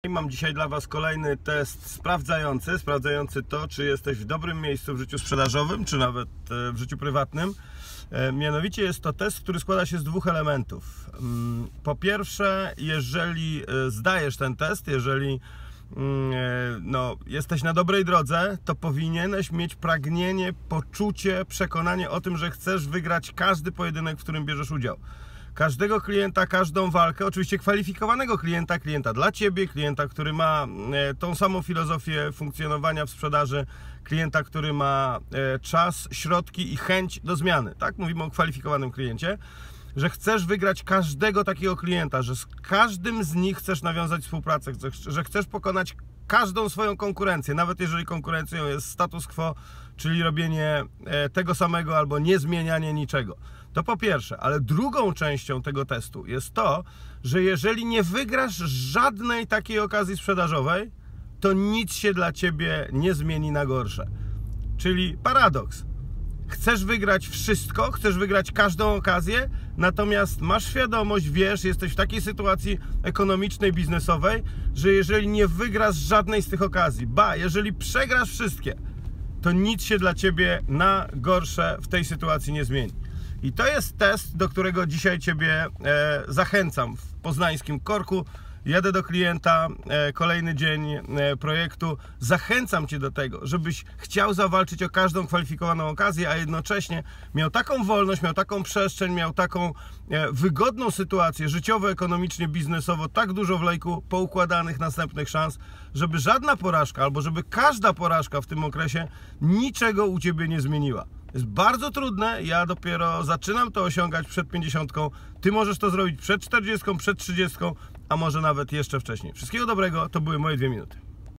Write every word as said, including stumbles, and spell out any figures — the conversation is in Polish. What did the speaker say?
Mam dzisiaj dla Was kolejny test sprawdzający, sprawdzający to, czy jesteś w dobrym miejscu w życiu sprzedażowym, czy nawet w życiu prywatnym. Mianowicie jest to test, który składa się z dwóch elementów. Po pierwsze, jeżeli zdajesz ten test, jeżeli no, jesteś na dobrej drodze, to powinieneś mieć pragnienie, poczucie, przekonanie o tym, że chcesz wygrać każdy pojedynek, w którym bierzesz udział. Każdego klienta, każdą walkę, oczywiście kwalifikowanego klienta, klienta dla Ciebie, klienta, który ma tą samą filozofię funkcjonowania w sprzedaży, klienta, który ma czas, środki i chęć do zmiany, tak? Mówimy o kwalifikowanym kliencie, że chcesz wygrać każdego takiego klienta, że z każdym z nich chcesz nawiązać współpracę, że chcesz pokonać każdą swoją konkurencję, nawet jeżeli konkurencją jest status quo, czyli robienie tego samego albo nie zmienianie niczego. To po pierwsze, ale drugą częścią tego testu jest to, że jeżeli nie wygrasz żadnej takiej okazji sprzedażowej, to nic się dla Ciebie nie zmieni na gorsze. Czyli paradoks. Chcesz wygrać wszystko, chcesz wygrać każdą okazję, natomiast masz świadomość, wiesz, jesteś w takiej sytuacji ekonomicznej, biznesowej, że jeżeli nie wygrasz żadnej z tych okazji, ba, jeżeli przegrasz wszystkie, to nic się dla Ciebie na gorsze w tej sytuacji nie zmieni. I to jest test, do którego dzisiaj Ciebie e, zachęcam w poznańskim korku. Jadę do klienta, e, kolejny dzień e, projektu. Zachęcam Cię do tego, żebyś chciał zawalczyć o każdą kwalifikowaną okazję, a jednocześnie miał taką wolność, miał taką przestrzeń, miał taką e, wygodną sytuację życiowo, ekonomicznie, biznesowo, tak dużo w lejku poukładanych następnych szans, żeby żadna porażka, albo żeby każda porażka w tym okresie niczego u Ciebie nie zmieniła. Jest bardzo trudne, ja dopiero zaczynam to osiągać przed pięćdziesiątką. Ty możesz to zrobić przed czterdziestką, przed trzydziestką, a może nawet jeszcze wcześniej. Wszystkiego dobrego, to były moje dwie minuty.